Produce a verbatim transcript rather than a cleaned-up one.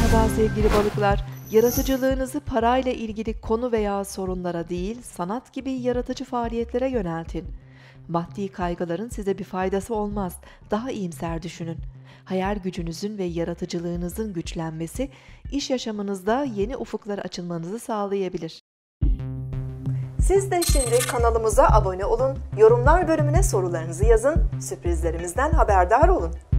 Merhaba sevgili balıklar. Yaratıcılığınızı parayla ilgili konu veya sorunlara değil, sanat gibi yaratıcı faaliyetlere yöneltin. Maddi kaygıların size bir faydası olmaz. Daha iyimser düşünün. Hayal gücünüzün ve yaratıcılığınızın güçlenmesi, iş yaşamınızda yeni ufuklar açılmanızı sağlayabilir. Siz de şimdi kanalımıza abone olun, yorumlar bölümüne sorularınızı yazın, sürprizlerimizden haberdar olun.